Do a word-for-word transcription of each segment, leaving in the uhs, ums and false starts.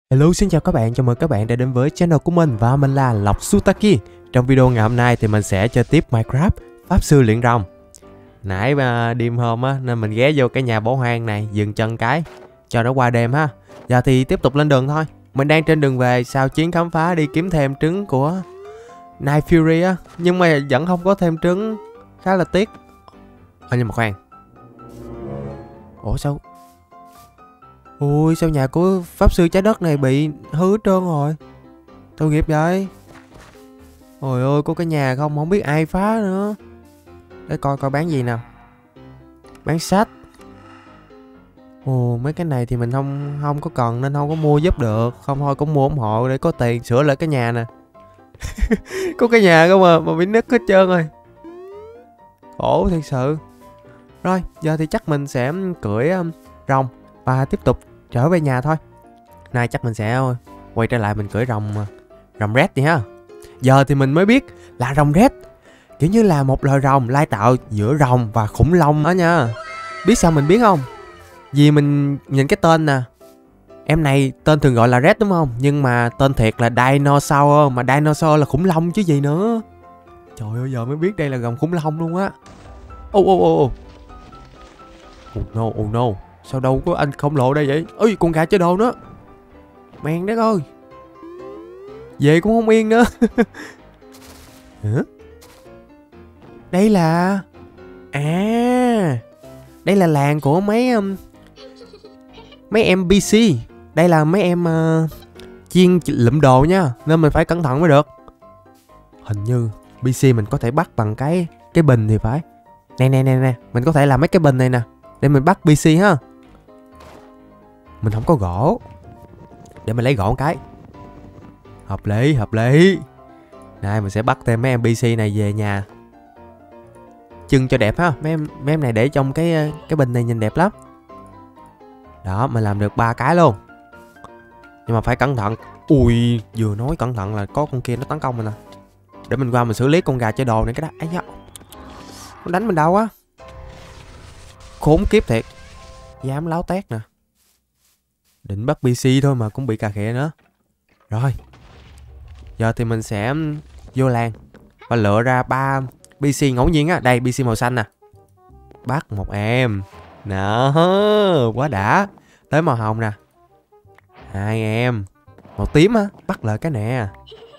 Hello, xin chào các bạn, chào mừng các bạn đã đến với channel của mình và mình là Lộc Sutaki. Trong video ngày hôm nay thì mình sẽ chơi tiếp Minecraft Pháp Sư Luyện Rồng. Nãy mà đêm hôm á nên mình ghé vô cái nhà bỏ hoang này dừng chân cái cho nó qua đêm ha. Giờ thì tiếp tục lên đường thôi. Mình đang trên đường về sau chuyến khám phá đi kiếm thêm trứng của Night Fury á, nhưng mà vẫn không có thêm trứng, khá là tiếc. À, nhưng mà khoan. Ủa sao? Ui, sao nhà của Pháp Sư Trái Đất này bị hư hết trơn rồi. Tội nghiệp vậy. Ôi ơi, có cái nhà không, không biết ai phá nữa. Để coi coi bán gì nào. Bán sách. Ồ, mấy cái này thì mình không không có cần nên không có mua giúp được. Không thôi cũng mua ủng hộ để có tiền sửa lại cái nhà nè. Có cái nhà không mà, mà bị nứt hết trơn rồi. Khổ thật sự. Rồi, giờ thì chắc mình sẽ cưỡi um, rồng và tiếp tục trở về nhà thôi. Nay chắc mình sẽ quay trở lại mình cưỡi rồng rồng red đi ha. Giờ thì mình mới biết là rồng red kiểu như là một loài rồng lai tạo giữa rồng và khủng long đó nha. Biết sao mình biết không? Vì mình nhìn cái tên nè. Em này tên thường gọi là red đúng không? Nhưng mà tên thiệt là dinosaur. Mà dinosaur là khủng long chứ gì nữa. Trời ơi, giờ mới biết đây là rồng khủng long luôn á. Ô ô ô ô. Oh no, oh no. Sao đâu có anh khổng lồ đây vậy? Ôi, con gà chơi đồ nữa. Mèn đất ơi. Về cũng không yên nữa. Hả? Đây là... À, đây là làng của mấy um, mấy em pê xê. Đây là mấy em uh, chuyên lụm đồ nha, nên mình phải cẩn thận mới được. Hình như pê xê mình có thể bắt bằng cái cái bình thì phải. Nè nè nè nè, mình có thể làm mấy cái bình này nè để mình bắt pê xê ha. Mình không có gỗ. Để mình lấy gỗ một cái. Hợp lý, hợp lý. Này mình sẽ bắt thêm mấy em pê xê này về nhà. Trưng cho đẹp ha. Mấy em, mấy em này để trong cái cái bình này nhìn đẹp lắm. Đó, mình làm được ba cái luôn. Nhưng mà phải cẩn thận. Ui, vừa nói cẩn thận là có con kia nó tấn công mình nè. Để mình qua mình xử lý con gà chơi đồ này cái đó. Ấy da. Nó đánh mình đâu á. Khốn kiếp thiệt. Dám láo tét nè. Định bắt pê xê thôi mà cũng bị cà khịa nữa. Rồi. Giờ thì mình sẽ vô làng và lựa ra ba pê xê ngẫu nhiên á. Đây, pê xê màu xanh nè. Bắt một em. Nè, quá đã. Tới màu hồng nè. Hai em. Màu tím á, bắt lại cái nè.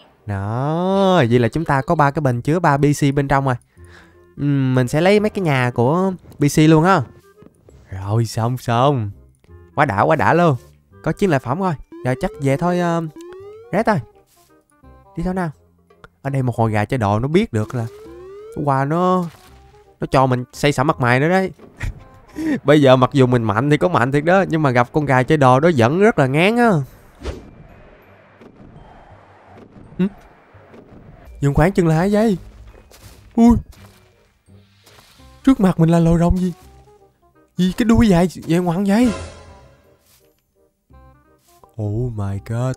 Đó, vậy là chúng ta có ba cái bình chứa ba pê xê bên trong rồi. uhm, Mình sẽ lấy mấy cái nhà của pê xê luôn á. Rồi, xong xong. Quá đã, quá đã luôn. Có chiến lợi phẩm rồi. Giờ chắc về thôi uh, Red ơi. Đi theo nào. Ở đây một hồi gà chơi đồ nó biết được là qua nó Nó cho mình xây xả mặt mày nữa đấy. Bây giờ mặc dù mình mạnh thì có mạnh thiệt đó, nhưng mà gặp con gà chơi đồ đó vẫn rất là ngán á. ừ? Dừng khoảng chừng là hai giây. Ui, trước mặt mình là lồi rồng gì? Gì cái đuôi dài dài ngoằng vậy? Oh my god.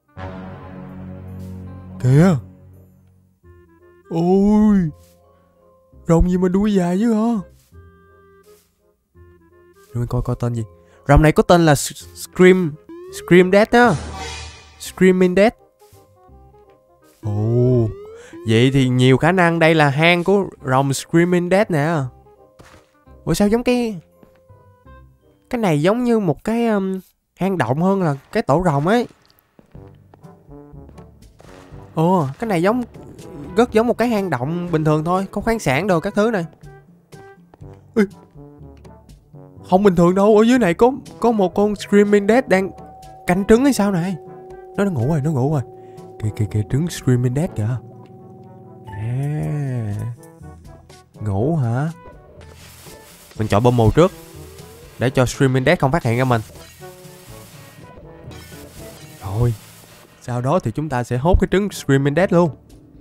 Kìa. Ôi, rồng gì mà đuôi dài dữ hả? Rồi coi coi tên gì. Rồng này có tên là Scream Scream Dead á. Screaming Dead. Ồ, vậy thì nhiều khả năng đây là hang của rồng Screaming Dead nè. Ủa sao giống cái Cái này giống như một cái um, hang động hơn là cái tổ rồng ấy. Ồ, cái này giống rất giống một cái hang động bình thường thôi, có khoáng sản đồ các thứ này. Ê, không bình thường đâu, ở dưới này có có một con Screaming Dead đang canh trứng hay sao này. Nó nó ngủ rồi, nó ngủ rồi. Kìa kìa kìa, trứng Screaming Dead kìa. À, ngủ hả? Mình chọn bom mù trước để cho Screaming Dead không phát hiện ra mình. Rồi, sau đó thì chúng ta sẽ hốt cái trứng Screaming Dead luôn.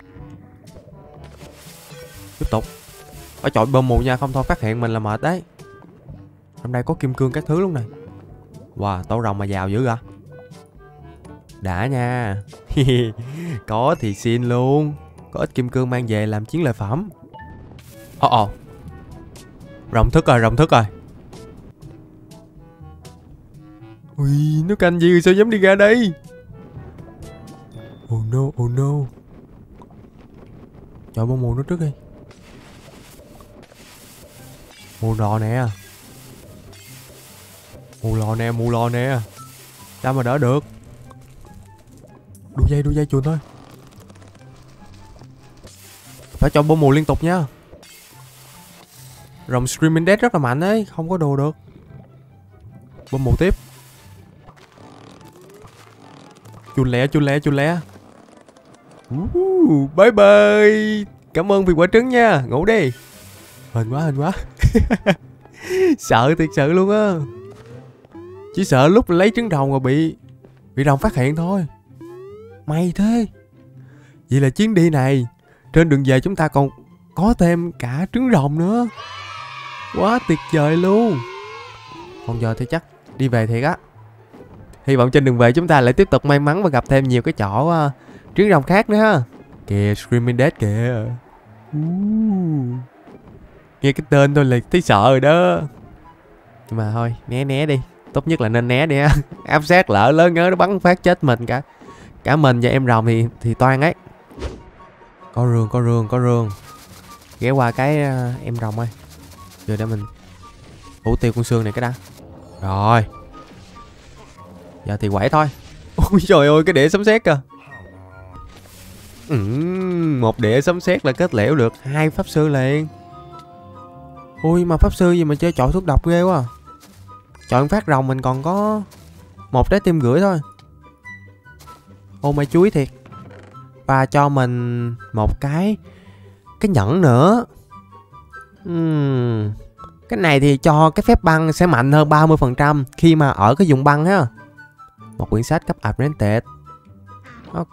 Tiếp tục. Phải chọn bom mù nha, không thôi phát hiện mình là mệt đấy. Trong đây có kim cương các thứ luôn này. Wow, tổ rồng mà giàu dữ à. Đã nha. Có thì xin luôn. Có ít kim cương mang về làm chiến lợi phẩm. Ồ oh, ồ oh. Rồng thức rồi, rồng thức rồi. Ui, nó canh gì rồi sao dám đi ra đây? Oh no, oh no. Chọi bông mù nó trước đi. Mù lò nè. Mù lò nè, mù lò nè. Sao mà đỡ được. Đu dây, đu dây chuồn thôi. Phải cho bông mù liên tục nha. Rồng Screaming Dead rất là mạnh ấy, không có đồ được. Bông mù tiếp. Chun lẹ, chun lẹ, chun lẹ. uh, Bye bye. Cảm ơn vì quả trứng nha. Ngủ đi. Hên quá, hên quá. Sợ thiệt sự luôn á. Chỉ sợ lúc lấy trứng rồng rồi bị Bị rồng phát hiện thôi. May thế. Vậy là chuyến đi này trên đường về chúng ta còn có thêm cả trứng rồng nữa. Quá tuyệt vời luôn. Còn giờ thì chắc đi về thiệt á. Hy vọng trên đường về chúng ta lại tiếp tục may mắn và gặp thêm nhiều cái chỗ uh, trứng rồng khác nữa ha. Kìa, Screaming Dead kìa. uh. Nghe cái tên thôi là thấy sợ rồi đó. Nhưng mà thôi, né né đi. Tốt nhất là nên né đi ha. Áp sát lỡ lớn nhớ nó bắn phát chết mình cả. Cả mình và em rồng thì thì toan ấy. Có rương, có rương, có rương. Ghé qua cái uh, em rồng ơi. Giờ để mình ủ tiêu con xương này cái đã. Rồi. Giờ thì quẩy thôi. Ôi trời ơi, cái đĩa sấm sét kìa. Ừ, một đĩa sấm sét là kết liễu được hai pháp sư liền. Ui mà pháp sư gì mà chơi chọi thuốc độc ghê quá. Chọi phát rồng mình còn có một trái tim rưỡi thôi. Ô mày chuối thiệt. Và cho mình một cái Cái nhẫn nữa. uhm. Cái này thì cho cái phép băng sẽ mạnh hơn ba mươi phần trăm khi mà ở cái vùng băng ha. Một quyển sách cấp Apprentice. Ok.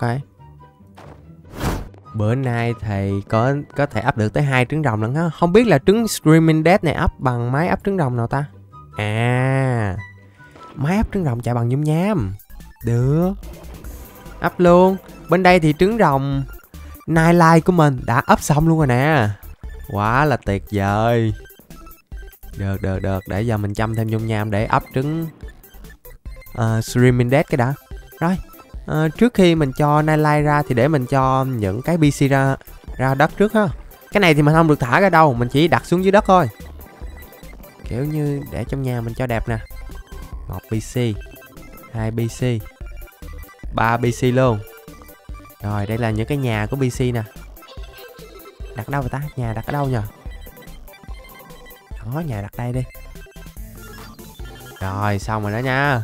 Bữa nay thầy có có thể ấp được tới hai trứng rồng lận ha. Không biết là trứng Screaming Dead này ấp bằng máy ấp trứng rồng nào ta? À, máy ấp trứng rồng chạy bằng nhung nhám. Được. Ấp luôn. Bên đây thì trứng rồng Nightlight của mình đã ấp xong luôn rồi nè. Quá là tuyệt vời. Được, được, được. Để giờ mình chăm thêm nhung nham để ấp trứng uh, Screaming Dead cái đã. Rồi. Uh, trước khi mình cho Nightlight ra thì để mình cho những cái pê xê ra ra đất trước ha. Cái này thì mình không được thả ra đâu, mình chỉ đặt xuống dưới đất thôi. Kiểu như để trong nhà mình cho đẹp nè. Một pê xê, hai pê xê, ba pê xê luôn. Rồi đây là những cái nhà của pê xê nè. Đặt đâu vậy ta? Nhà đặt ở đâu nhờ? Đó, nhà đặt đây đi. Rồi xong rồi đó nha.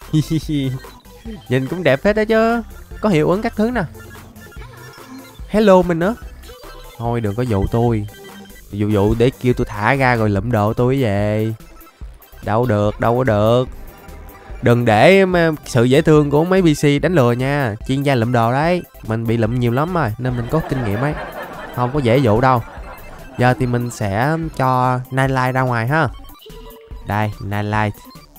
Nhìn cũng đẹp hết đó chứ. Có hiệu ứng các thứ nè. Hello mình nữa. Thôi đừng có dụ tôi. Dụ dụ để kêu tôi thả ra rồi lụm đồ tôi về. Đâu được, đâu có được. Đừng để sự dễ thương của mấy pê xê đánh lừa nha. Chuyên gia lụm đồ đấy. Mình bị lụm nhiều lắm rồi nên mình có kinh nghiệm ấy. Không có dễ dụ đâu. Giờ thì mình sẽ cho Nightlight ra ngoài ha. Đây, Nightlight.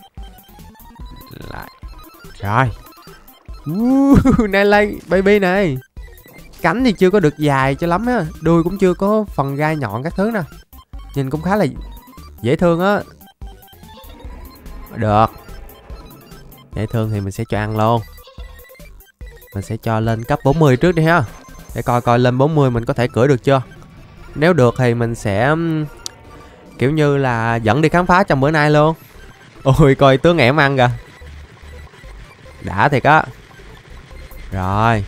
Lại. Rồi. uh, Nightlight baby này. Cánh thì chưa có được dài cho lắm á. Đuôi cũng chưa có phần gai nhọn các thứ nè. Nhìn cũng khá là dễ thương á. Được. Dễ thương thì mình sẽ cho ăn luôn. Mình sẽ cho lên cấp bốn mươi trước đi ha. Để coi coi lên bốn mươi mình có thể cưỡi được chưa. Nếu được thì mình sẽ kiểu như là dẫn đi khám phá trong bữa nay luôn. Ôi coi tướng ẻm ăn kìa. Đã thiệt á. Rồi.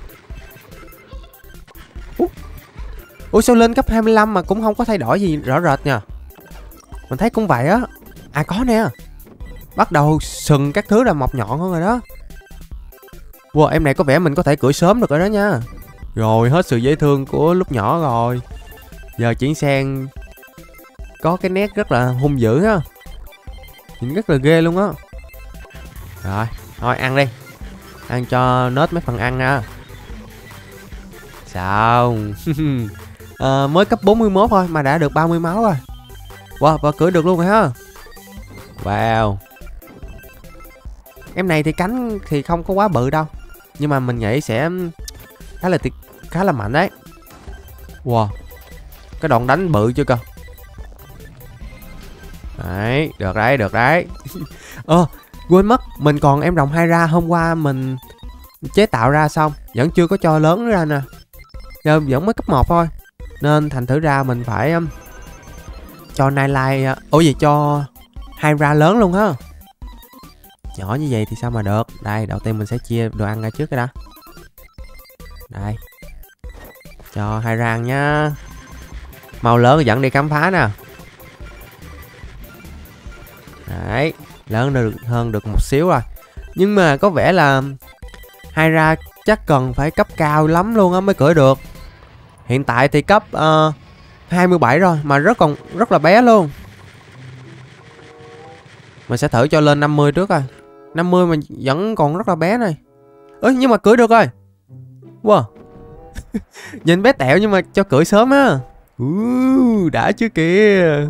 Ủa? Ủa sao lên cấp hai mươi lăm mà cũng không có thay đổi gì rõ rệt nha. Mình thấy cũng vậy á. À có nè. Bắt đầu sừng các thứ là mọc nhọn hơn rồi đó. Wow, em này có vẻ mình có thể cưỡi sớm được rồi đó nha. Rồi hết sự dễ thương của lúc nhỏ rồi. Giờ chuyển sang có cái nét rất là hung dữ ha. Nhìn rất là ghê luôn á. Rồi, thôi ăn đi. Ăn cho nết mấy phần ăn nha. Sao? à, mới cấp bốn mươi mốt thôi mà đã được ba mươi máu rồi. Wow, và cưỡi được luôn rồi ha. Wow. Em này thì cánh thì không có quá bự đâu. Nhưng mà mình nghĩ sẽ khá là khá là mạnh đấy. Wow. Cái đòn đánh bự chưa cơ. Đấy, được đấy, được đấy. Ơ, Quên mất, mình còn em rồng Hydra hôm qua mình chế tạo ra xong, vẫn chưa có cho lớn ra nè. Giờ vẫn mới cấp một thôi. Nên thành thử ra mình phải um, cho Nightlight, uh, ủa gì cho Hydra lớn luôn ha. Nhỏ như vậy thì sao mà được. Đây, đầu tiên mình sẽ chia đồ ăn ra trước cái đã. Đây. Cho Hydra ăn nhá. Màu lớn dẫn đi khám phá nè. Đấy, lớn được hơn được một xíu rồi. Nhưng mà có vẻ là Hydra chắc cần phải cấp cao lắm luôn á mới cưỡi được. Hiện tại thì cấp uh, hai mươi bảy rồi mà rất còn rất là bé luôn. Mình sẽ thử cho lên năm mươi trước coi. năm mươi mà vẫn còn rất là bé này. Ơ nhưng mà cưỡi được rồi. Wow. Nhìn bé tẹo nhưng mà cho cưỡi sớm á. Uh, đã chứ kìa.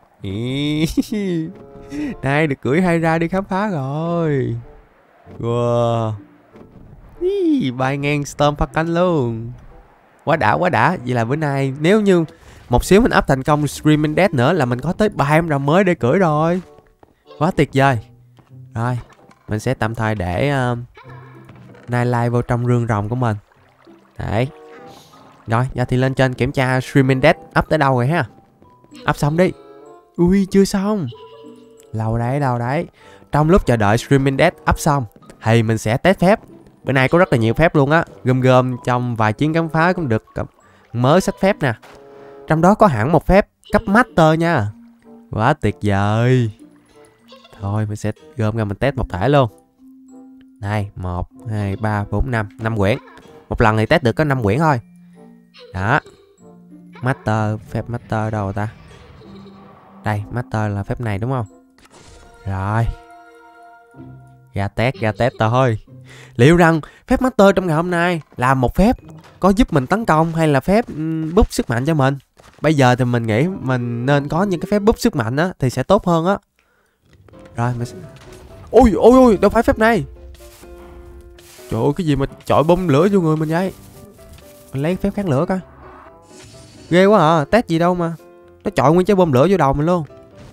Này được cưỡi Hydra đi khám phá rồi. Wow. Ý, bay ngang Storm phát cánh luôn. Quá đã quá đã. Vậy là bữa nay nếu như một xíu mình up thành công Screaming Death nữa là mình có tới ba em rồng mới để cưỡi rồi. Quá tuyệt vời. Rồi mình sẽ tạm thời để uh, Nightlight vô trong rương rồng của mình. Đấy. Rồi giờ thì lên trên kiểm tra Screaming Death up tới đâu rồi ha. Up xong đi. Ui chưa xong. Lâu đấy lâu đấy. Trong lúc chờ đợi Screaming Death up xong thì mình sẽ test phép. Bữa nay có rất là nhiều phép luôn á. Gom gom trong vài chuyến khám phá cũng được mới sách phép nè. Trong đó có hẳn một phép cấp Master nha. Quá tuyệt vời. Thôi mình sẽ gom ra mình test một thể luôn. Đây, một, hai, ba, bốn, năm, năm quyển. Một lần thì test được có năm quyển thôi. Đó. Master, phép Master đâu ta? Đây, Master là phép này đúng không? Rồi. Ra test, ra test thôi. Liệu rằng phép Master trong ngày hôm nay là một phép có giúp mình tấn công hay là phép um, búp sức mạnh cho mình? Bây giờ thì mình nghĩ mình nên có những cái phép búp sức mạnh á thì sẽ tốt hơn á. Rồi mình sẽ... Ôi ôi ôi, đâu phải phép này. Trời ơi, cái gì mà chọi bom lửa vô người mình vậy? Mình lấy phép kháng lửa coi. Ghê quá à, test gì đâu mà nó chọi nguyên trái bom lửa vô đầu mình luôn.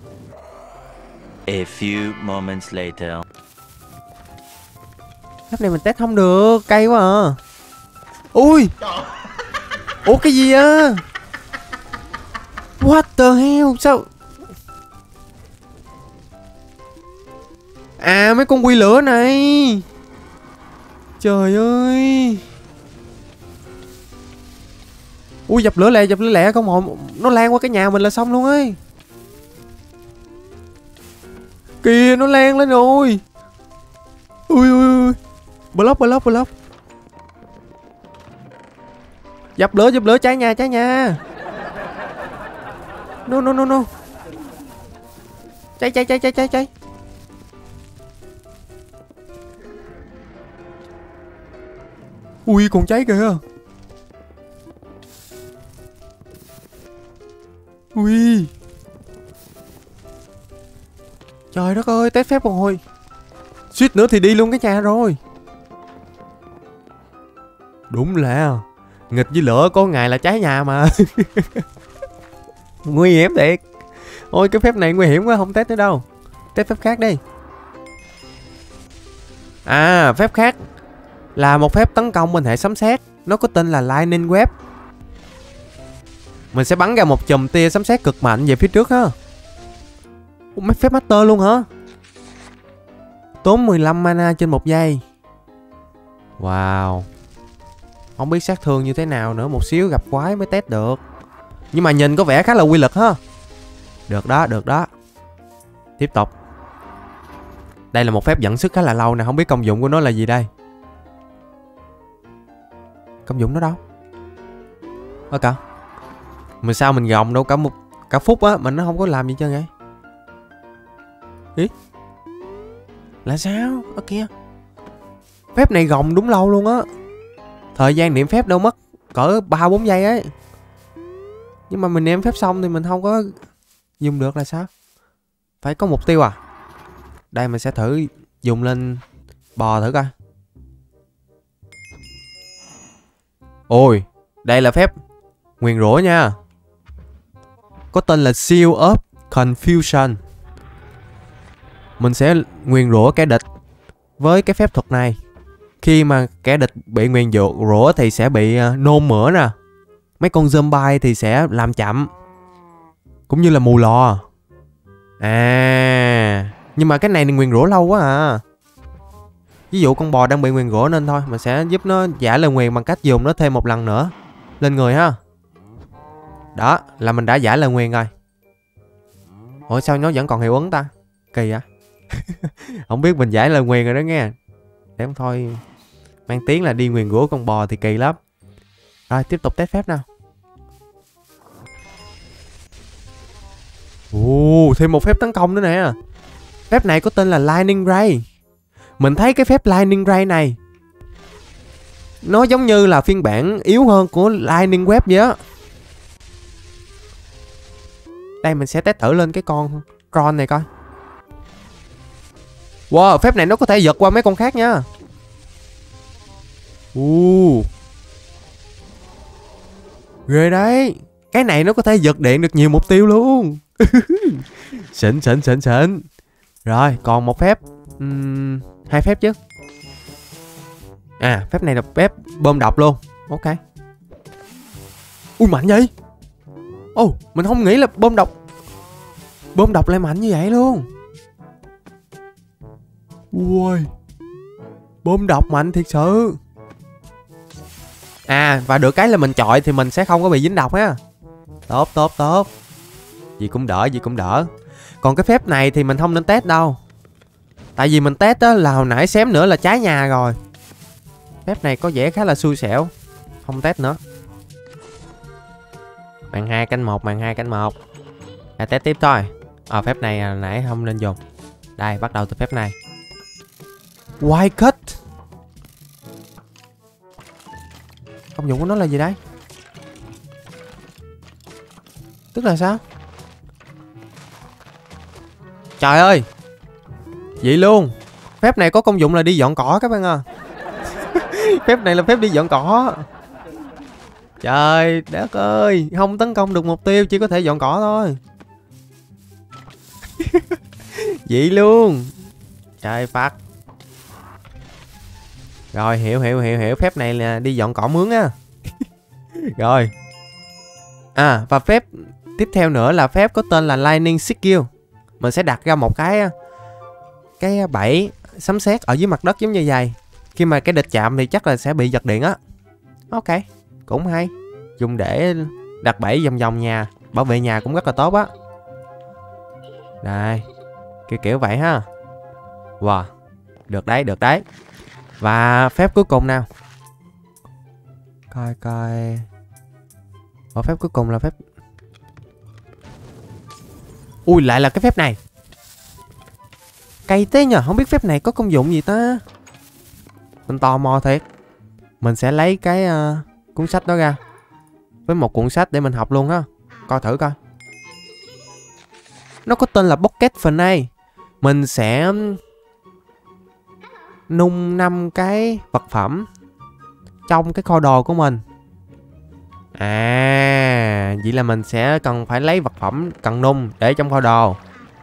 A few moments later. Phép này mình test không được, cay quá à. Ui. Ủa cái gì á? What the hell? Sao? À mấy con quy lửa này. Trời ơi. Ui dập lửa lẹ, dập lửa lẹ không hội nó lan qua cái nhà mình là xong luôn ấy. Kìa nó lan lên rồi. Ui ui ui. Block block block. Dập lửa dập lửa, cháy nhà cháy nhà. No no no no. Cháy cháy cháy cháy cháy cháy. Ui còn cháy kìa. Ui. Trời đất ơi, test phép một hồi. Suýt nữa thì đi luôn cái nhà rồi. Đúng là nghịch với lửa có ngày là cháy nhà mà. Nguy hiểm thiệt. Ôi cái phép này nguy hiểm quá, không test nữa đâu. Test phép khác đi. À phép khác là một phép tấn công bên hệ sấm sét. Nó có tên là Lightning Web. Mình sẽ bắn ra một chùm tia sấm sét cực mạnh về phía trước ha. Ủa, mấy phép Master luôn hả? Tốn mười lăm mana trên một giây. Wow. Không biết sát thương như thế nào nữa, một xíu gặp quái mới test được. Nhưng mà nhìn có vẻ khá là quy lực ha. Được đó, được đó. Tiếp tục. Đây là một phép dẫn sức khá là lâu nè, không biết công dụng của nó là gì đây. Công dụng nó đâu? Ơ cả. Mà sao mình gồng đâu cả một cả phút á mà nó không có làm gì trơn vậy? Ý? Là sao? Ơ kìa. Phép này gồng đúng lâu luôn á. Thời gian niệm phép đâu mất cỡ ba bốn giây ấy. Nhưng mà mình niệm phép xong thì mình không có dùng được là sao? Phải có mục tiêu à? Đây mình sẽ thử dùng lên bò thử coi. Ôi, đây là phép nguyền rủa nha. Có tên là Seal of Confusion. mình sẽ nguyền rủa kẻ địch với cái phép thuật này. Khi mà kẻ địch bị nguyền rủa thì sẽ bị uh, nôn mửa nè. Mấy con zombie thì sẽ làm chậm. Cũng như là mù lò. À, nhưng mà cái này nguyền rủa lâu quá à. Ví dụ con bò đang bị nguyền rủa nên thôi mình sẽ giúp nó giả lời nguyền bằng cách dùng nó thêm một lần nữa lên người ha. Đó là mình đã giả lời nguyền rồi. Ủa sao nó vẫn còn hiệu ứng ta? Kỳ à. Không biết mình giải lời nguyền rồi đó nghe. Để không thôi mang tiếng là đi nguyền rủa con bò thì kỳ lắm. Rồi tiếp tục test phép nào. Ồ, thêm một phép tấn công nữa nè. Phép này có tên là Lightning Ray. Mình thấy cái phép Lightning Ray này nó giống như là phiên bản yếu hơn của Lightning Web vậy á. Đây mình sẽ test thử lên cái con Tron này coi. Wow, phép này nó có thể giật qua mấy con khác nha. Uh. Ghê đấy. Cái này nó có thể giật điện được nhiều mục tiêu luôn. Xịn xịn xịn xịn. Rồi còn một phép. uhm, Hai phép chứ. À phép này là phép bơm độc luôn. Ok. Ui mạnh vậy. Ồ oh, mình không nghĩ là bơm độc Bơm độc lại mạnh như vậy luôn. Ui, bơm độc mạnh thiệt sự. À và được cái là mình chọi thì mình sẽ không có bị dính độc á. Tốt tốt tốt. Gì cũng đỡ, gì cũng đỡ. Còn cái phép này thì mình không nên test đâu. Tại vì mình test á là hồi nãy xém nữa là cháy nhà rồi. Phép này có vẻ khá là xui xẻo. Không test nữa. Màn hai canh một, màn hai canh một. À, test tiếp thôi. Ờ à, phép này à, nãy không nên dùng. Đây bắt đầu từ phép này. White cut. Công dụng của nó là gì đấy? Tức là sao? Trời ơi. Vậy luôn. Phép này có công dụng là đi dọn cỏ các bạn à. Phép này là phép đi dọn cỏ. Trời đất ơi. Không tấn công được mục tiêu, chỉ có thể dọn cỏ thôi. Vậy luôn. Trời phát. Rồi hiểu hiểu hiểu hiểu. Phép này là đi dọn cỏ mướn á. Rồi. À và phép tiếp theo nữa là phép có tên là Lightning Skill. Mình sẽ đặt ra một cái Cái bẫy sấm sét ở dưới mặt đất giống như vậy. Khi mà cái địch chạm thì chắc là sẽ bị giật điện á. Ok, cũng hay. Dùng để đặt bẫy vòng vòng nhà. Bảo vệ nhà cũng rất là tốt á. Đây. Kiểu kiểu vậy ha. Wow. Được đấy, được đấy. Và phép cuối cùng nào. Coi coi. Ở phép cuối cùng là phép. Ui lại là cái phép này. Cây thế nhờ, không biết phép này có công dụng gì ta. Mình tò mò thiệt. Mình sẽ lấy cái uh, cuốn sách đó ra. Với một cuốn sách để mình học luôn ha. Coi thử coi. Nó có tên là Pocket Furnace. Mình sẽ nung năm cái vật phẩm trong cái kho đồ của mình. À, vậy là mình sẽ cần phải lấy vật phẩm cần nung để trong kho đồ.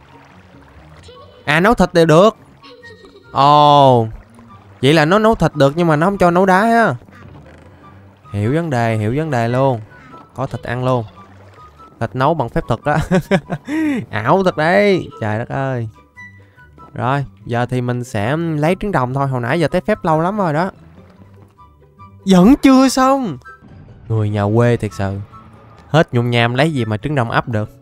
À nấu thịt đều được. Ồ, vậy là nó nấu thịt được nhưng mà nó không cho nấu đá á. Hiểu vấn đề, hiểu vấn đề luôn. Có thịt ăn luôn. Thịt nấu bằng phép thuật đó. Ảo thật đấy. Trời đất ơi. Rồi, giờ thì mình sẽ lấy trứng đồng thôi. Hồi nãy giờ tới phép lâu lắm rồi đó. Vẫn chưa xong. Người nhà quê thiệt sự. Hết nhung nham lấy gì mà trứng đồng ấp được.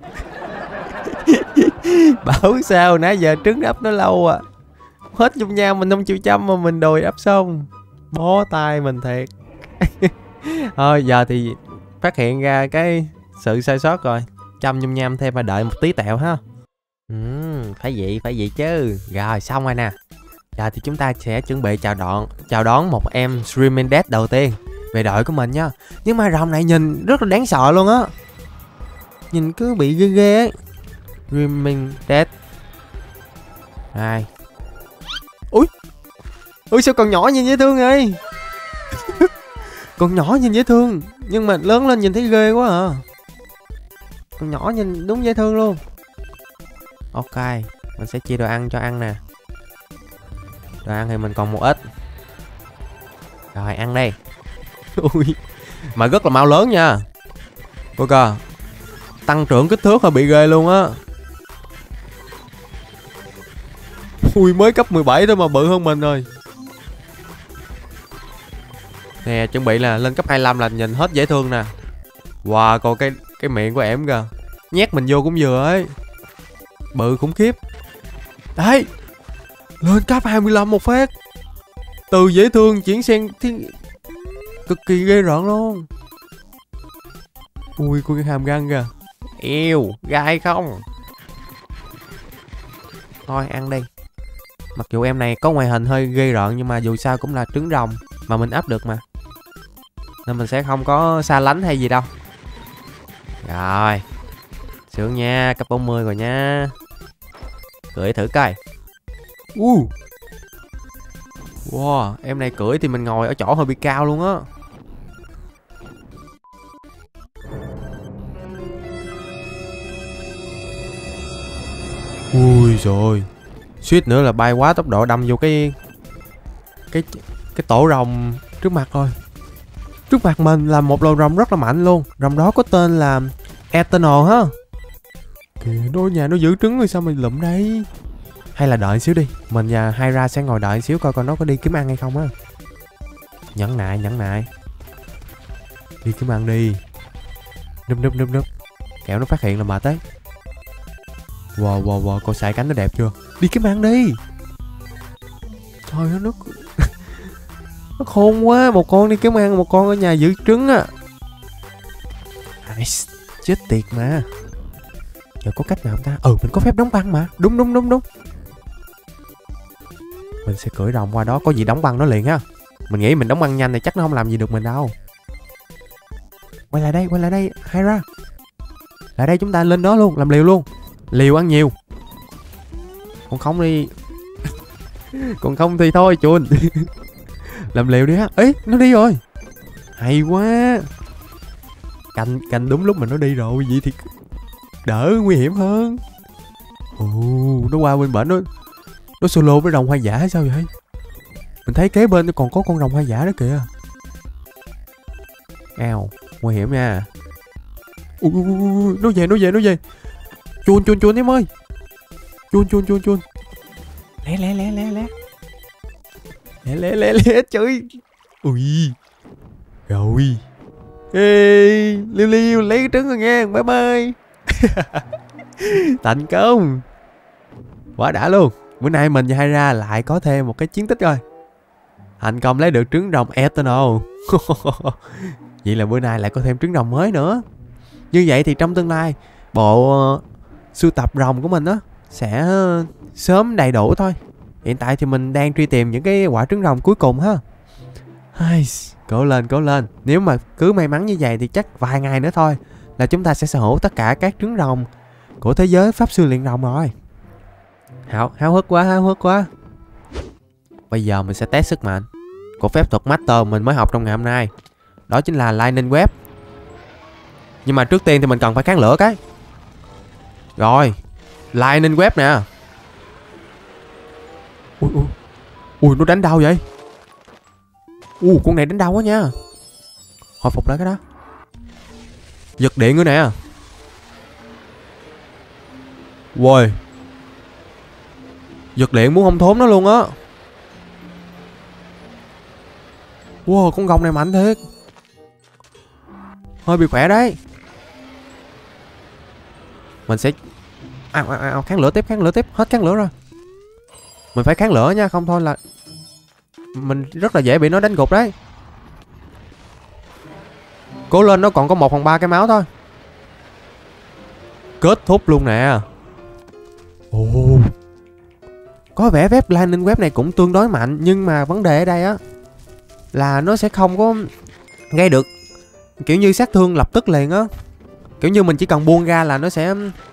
Bảo sao nãy giờ trứng ấp nó lâu à. Hết nhung nham mình không chịu chăm mà mình đòi ấp xong. Bó tay mình thiệt. Thôi giờ thì phát hiện ra cái sự sai sót rồi. Chăm nhung nham thêm và đợi một tí tẹo ha. Ừ, phải vậy, phải vậy chứ. Rồi xong rồi nè. Giờ thì chúng ta sẽ chuẩn bị chào đón chào đón một em Streaming Dead đầu tiên về đội của mình nha. Nhưng mà rồng này nhìn rất là đáng sợ luôn á. Nhìn cứ bị ghê ghê ấy. Streaming Dead. Đây. Ui. Ui sao còn nhỏ nhìn dễ thương vậy. Còn nhỏ nhìn dễ thương. Nhưng mà lớn lên nhìn thấy ghê quá à. Còn nhỏ nhìn đúng dễ thương luôn. Ok. Mình sẽ chia đồ ăn cho ăn nè. Đồ ăn thì mình còn một ít. Rồi ăn đây. Ui, mà rất là mau lớn nha. Coi kìa, tăng trưởng kích thước hơi bị ghê luôn á. Ui, mới cấp mười bảy thôi mà bự hơn mình rồi. Nè, chuẩn bị là lên cấp hai mươi lăm là nhìn hết dễ thương nè. Wow, còn cái cái miệng của em kìa, nhét mình vô cũng vừa ấy. Bự khủng khiếp. Đấy, lên cấp hai mươi lăm một phát. Từ dễ thương chuyển sang thiên... cực kỳ ghê rợn luôn. Ui, con cái hàm răng kìa. Eo, gai không? Thôi ăn đi. Mặc dù em này có ngoại hình hơi ghê rợn, nhưng mà dù sao cũng là trứng rồng mà mình ấp được mà, nên mình sẽ không có xa lánh hay gì đâu. Rồi, sướng nha, cấp bốn mươi rồi nha. Cưỡi thử coi. uh. Wow, em này cưỡi thì mình ngồi ở chỗ hơi bị cao luôn á. Ui rồi, suýt nữa là bay quá tốc độ đâm vô cái cái cái tổ rồng trước mặt rồi. Trước mặt mình là một lò rồng rất là mạnh luôn. Rồng đó có tên là Eternal ha. Kìa, nó nhà nó giữ trứng rồi sao mình lụm đây. Hay là đợi xíu đi, mình và Hyra sẽ ngồi đợi xíu coi coi nó có đi kiếm ăn hay không á. Nhẫn nại, nhẫn nại. Đi kiếm ăn đi. Núp núp núp núp, kẻo nó phát hiện là mệt đấy. Wow wow wow, coi xài cánh nó đẹp chưa. Đi kiếm ăn đi. Trời ơi, nó nó khôn quá. Một con đi kiếm ăn, một con ở nhà giữ trứng á. Nice. Chết tiệt mà. Giờ có cách nào không ta? Ừ, mình có phép đóng băng mà. Đúng đúng đúng đúng. Mình sẽ cưỡi rồng qua đó, có gì đóng băng nó liền ha. Mình nghĩ mình đóng băng nhanh thì chắc nó không làm gì được mình đâu. Quay lại đây, quay lại đây Hyra. Lại đây, chúng ta lên đó luôn, làm liều luôn. Liều ăn nhiều. Còn không đi còn không thì thôi chuồn. Làm liều đi ha. Ấy, nó đi rồi. Hay quá. Canh canh đúng lúc mà nó đi rồi, vậy thì đỡ nguy hiểm hơn. Ồ, nó qua bên bển nó nó solo với rồng hoang dã hay sao vậy? Mình thấy kế bên nó còn có con rồng hoang dã đó kìa. Eo, nguy hiểm nha. Ui, ui, ui, nó về, nó về, nó về. Chuồn, chuồn, chuồn em ơi. Chuồn, chuồn, chuồn, chuồn. Lé, lé, lé, lé, lé. Lé, lé, lé, lé, trời. Ui. Rồi. Ê, liêu liêu, lấy cái trứng rồi nha, bye bye. Thành công. Quá đã luôn. Bữa nay mình và Hyra lại có thêm một cái chiến tích rồi. Thành công lấy được trứng rồng Eternal. Vậy là bữa nay lại có thêm trứng rồng mới nữa. Như vậy thì trong tương lai, bộ uh, sưu tập rồng của mình á sẽ uh, sớm đầy đủ thôi. Hiện tại thì mình đang truy tìm những cái quả trứng rồng cuối cùng ha. Ai, cố lên, cố lên. Nếu mà cứ may mắn như vậy thì chắc vài ngày nữa thôi là chúng ta sẽ sở hữu tất cả các trứng rồng của thế giới pháp sư luyện rồng rồi. Hảo, háo hức quá, háo hức quá. Bây giờ mình sẽ test sức mạnh của phép thuật Master mình mới học trong ngày hôm nay. Đó chính là Lightning Web. Nhưng mà trước tiên thì mình cần phải kháng lửa cái. Rồi, Lightning Web nè. Ui, ui, ui, nó đánh đau vậy. Ui, con này đánh đau quá nha. Hồi phục lại cái đó. Giật điện nữa nè. Ui, giật điện muốn không thốn nó luôn á. Wow, con gồng này mạnh thiệt. Hơi bị khỏe đấy. Mình sẽ à, à, à, kháng lửa tiếp, kháng lửa tiếp. Hết kháng lửa rồi. Mình phải kháng lửa nha, không thôi là mình rất là dễ bị nó đánh gục đấy. Cố lên, nó còn có một phần ba cái máu thôi. Kết thúc luôn nè. Ồ, có vẻ phép Lightning Web này cũng tương đối mạnh. Nhưng mà vấn đề ở đây á là nó sẽ không có gây được kiểu như sát thương lập tức liền á. Kiểu như mình chỉ cần buông ra là nó sẽ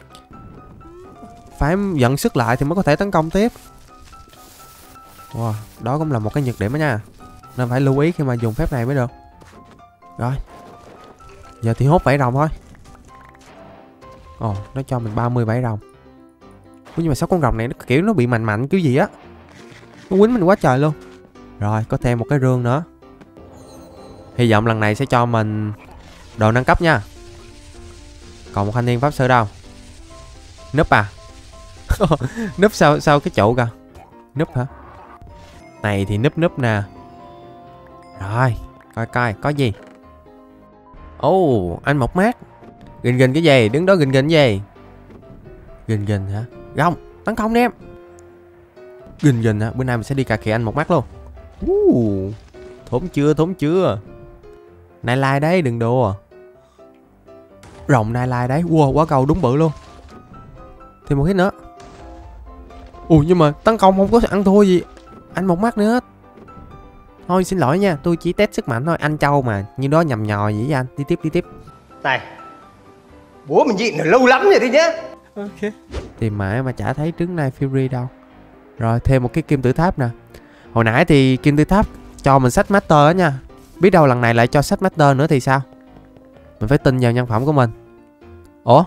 phải dẫn sức lại thì mới có thể tấn công tiếp. Wow, đó cũng là một cái nhược điểm đó nha. Nên phải lưu ý khi mà dùng phép này mới được. Rồi, giờ thì hốt bảy rồng thôi. Ồ, nó cho mình ba mươi bảy rồng. Ủa, nhưng mà sao con rồng này nó kiểu nó bị mạnh mạnh kiểu gì á. Nó quýnh mình quá trời luôn. Rồi có thêm một cái rương nữa. Hy vọng lần này sẽ cho mình đồ nâng cấp nha. Còn một thanh niên pháp sư đâu? Núp à? Núp sau sau cái trụ kìa. Núp hả? Này thì núp núp nè. Rồi coi coi có gì. Ồ oh, anh Mộc Mát. Gình gình cái gì? Đứng đó gình gình cái gì? Gình gình hả? Không, tấn công đi em. Gình gình hả? Bữa nay mình sẽ đi cà khịa anh Mộc Mát luôn. uh, Thốn chưa thốn chưa. Nai lai đấy, đừng đùa. Rồng nai lai đấy. Wow, quá cầu đúng bự luôn. Thêm một hit nữa. Ui nhưng mà tấn công không có ăn thua gì anh Mộc Mát nữa hết. Thôi xin lỗi nha, tôi chỉ test sức mạnh thôi. Anh Châu mà, như đó nhầm nhò gì với anh. Đi tiếp đi tiếp. Này, bố mình nhịn được lâu lắm rồi đấy nhá. Ok. Tìm mãi mà chả thấy trứng Night Fury đâu. Rồi thêm một cái kim tự tháp nè. Hồi nãy thì kim tự tháp cho mình sách Master á nha. Biết đâu lần này lại cho sách Master nữa thì sao. Mình phải tin vào nhân phẩm của mình. Ủa?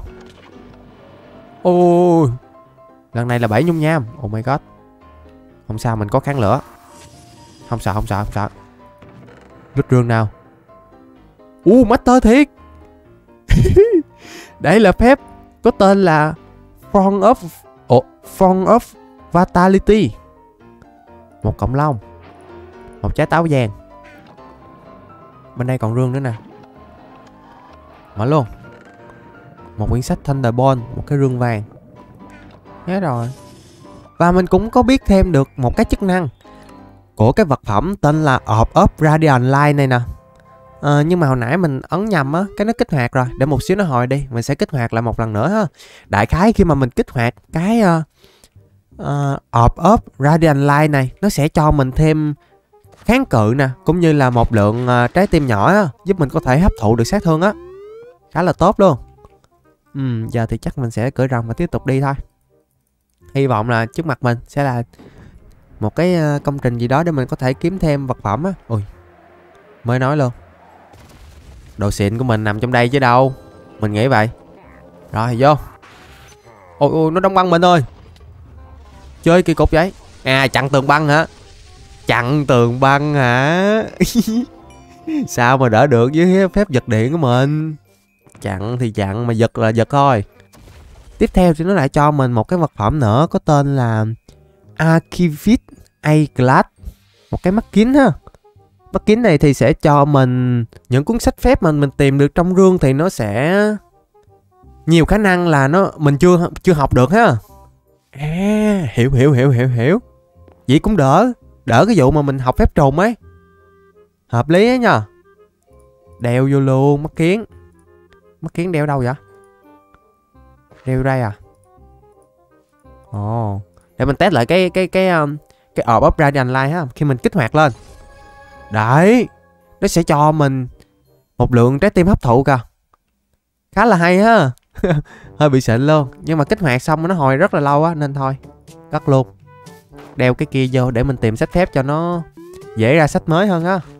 Ôi, lần này là bảy nhung nham. Oh my god. Không sao, mình có kháng lửa. Không sợ không sợ không sợ. Rút rương nào. Uh, Master thiệt. Đây là phép có tên là Front of oh, Front of Vitality. Một cọng lông. Một trái táo vàng. Bên đây còn rương nữa nè. Mở luôn. Một quyển sách Thunderbolt. Một cái rương vàng. Nhớ rồi. Và mình cũng có biết thêm được một cái chức năng của cái vật phẩm tên là Orb of Radiant Light này nè. À, nhưng mà hồi nãy mình ấn nhầm á, cái nó kích hoạt rồi. Để một xíu nó hồi đi, mình sẽ kích hoạt lại một lần nữa ha. Đại khái khi mà mình kích hoạt cái uh, uh, Orb of Radiant Light này, nó sẽ cho mình thêm kháng cự nè, cũng như là một lượng uh, trái tim nhỏ á, giúp mình có thể hấp thụ được sát thương á. Khá là tốt luôn. Ừ, giờ thì chắc mình sẽ cưỡi rồng và tiếp tục đi thôi. Hy vọng là trước mặt mình sẽ là một cái uh, công trình gì đó để mình có thể kiếm thêm vật phẩm á. Ui, mới nói luôn. Đồ xịn của mình nằm trong đây chứ đâu. Mình nghĩ vậy. Rồi vô. Ôi ôi, nó đóng băng mình ơi. Chơi kỳ cục vậy. À, chặn tường băng hả? Chặn tường băng hả? Sao mà đỡ được với phép giật điện của mình. Chặn thì chặn, mà giật là giật thôi. Tiếp theo thì nó lại cho mình một cái vật phẩm nữa có tên là Archivist A-Class. Một cái mắt kính ha. Mắt kính này thì sẽ cho mình những cuốn sách phép mà mình tìm được trong rương, thì nó sẽ nhiều khả năng là nó mình chưa chưa học được ha. À, hiểu hiểu hiểu hiểu hiểu. Vậy cũng đỡ, đỡ cái vụ mà mình học phép trùng ấy. Hợp lý ấy nha. Đeo vô luôn mắt kiến. Mắt kiến đeo đâu vậy? Đeo đây à? Ồ, để mình test lại cái cái cái um, cái Orb of Radiant Light ha. Khi mình kích hoạt lên, đấy, nó sẽ cho mình một lượng trái tim hấp thụ kìa. Khá là hay ha. Hơi bị xịn luôn. Nhưng mà kích hoạt xong nó hồi rất là lâu á, nên thôi cất luôn. Đeo cái kia vô để mình tìm sách phép cho nó dễ ra sách mới hơn á.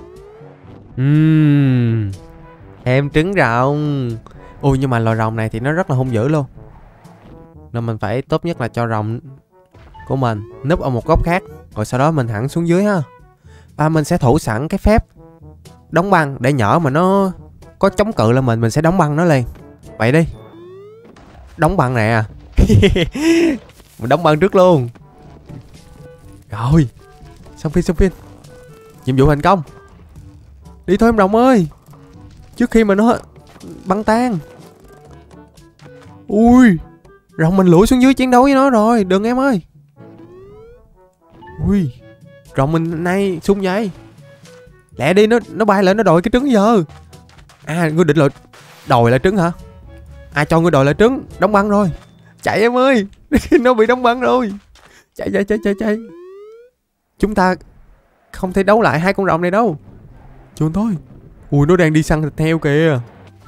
Uhm, thêm trứng rồng. Ui nhưng mà loài rồng này thì nó rất là hung dữ luôn, nên mình phải tốt nhất là cho rồng của mình núp ở một góc khác, rồi sau đó mình hẳn xuống dưới ha. Và mình sẽ thủ sẵn cái phép đóng băng để nhỡ mà nó có chống cự là mình mình sẽ đóng băng nó liền. Vậy đi. Đóng băng nè. Mình đóng băng trước luôn. Rồi. Xong phim xong phim. Nhiệm vụ thành công. Đi thôi em rồng ơi. Trước khi mà nó băng tan. Ui, rồng mình lủi xuống dưới chiến đấu với nó rồi. Đừng em ơi. Ui, rồng mình nay sung vậy. Lẹ đi, nó nó bay lại nó đòi cái trứng giờ. À, ngươi định là đòi lại trứng hả? À, cho ngươi đòi lại trứng. Đóng băng rồi. Chạy em ơi. Nó bị đóng băng rồi. Chạy chạy chạy chạy chạy. Chúng ta không thể đấu lại hai con rồng này đâu. Chuồn thôi. Ui, nó đang đi săn thịt heo kìa.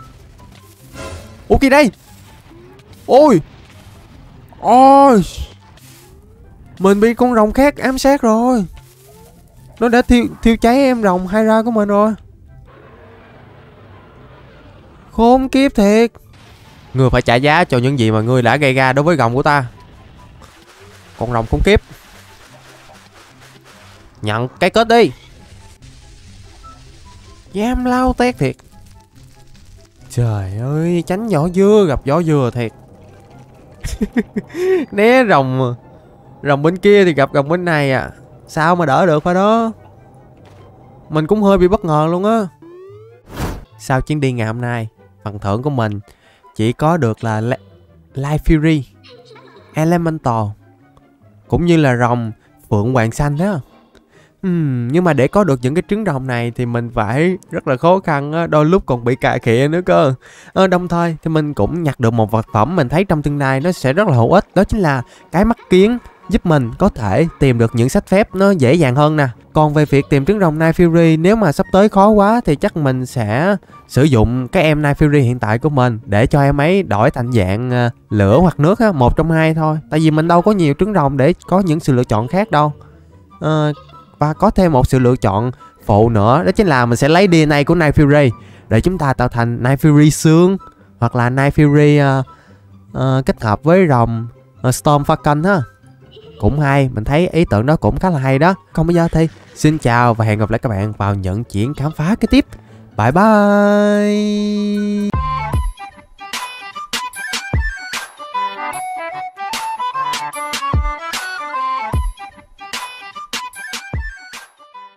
Ủa kìa đây. Ôi. Ôi. Mình bị con rồng khác ám sát rồi. Nó đã thiêu, thiêu cháy em rồng Hydra của mình rồi. Khốn kiếp thiệt. Ngươi phải trả giá cho những gì mà ngươi đã gây ra đối với rồng của ta. Con rồng khốn kiếp. Nhận cái kết đi. Dám lao tét thiệt. Trời ơi, tránh vỏ dưa gặp vỏ dừa thiệt. Né rồng. Rồng bên kia thì gặp rồng bên này à. Sao mà đỡ được phải đó. Mình cũng hơi bị bất ngờ luôn á. Sau chuyến đi ngày hôm nay, phần thưởng của mình chỉ có được là Light Fury, Elemental, cũng như là rồng Phượng Hoàng Xanh đó. Uhm, nhưng mà để có được những cái trứng rồng này thì mình phải rất là khó khăn á, đôi lúc còn bị cà khịa nữa cơ. À, đồng thời thì mình cũng nhặt được một vật phẩm mình thấy trong tương lai nó sẽ rất là hữu ích. Đó chính là cái mắt kiến, giúp mình có thể tìm được những sách phép nó dễ dàng hơn nè. Còn về việc tìm trứng rồng Night Fury, nếu mà sắp tới khó quá thì chắc mình sẽ sử dụng cái em Night Fury hiện tại của mình để cho em ấy đổi thành dạng uh, lửa hoặc nước á, một trong hai thôi. Tại vì mình đâu có nhiều trứng rồng để có những sự lựa chọn khác đâu. Uh, và có thêm một sự lựa chọn phụ nữa, đó chính là mình sẽ lấy đê en a của Night Fury để chúng ta tạo thành Night Fury xương, hoặc là Night Fury uh, uh, kết hợp với rồng uh, Storm Falcon ha. Cũng hay, mình thấy ý tưởng đó cũng khá là hay đó. Còn bây giờ thì xin chào và hẹn gặp lại các bạn vào nhận chuyển khám phá kế tiếp. Bye bye.